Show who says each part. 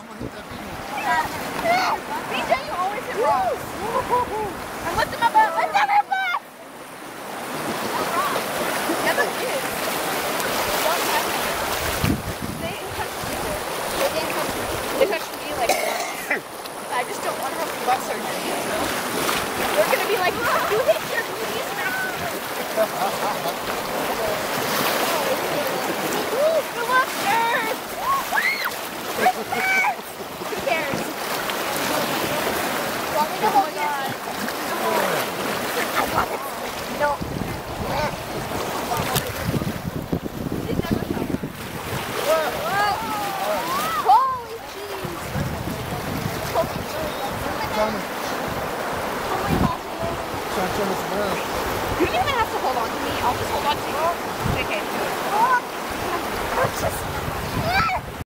Speaker 1: BJ, you always hit rocks. And lift him up. Lift him up.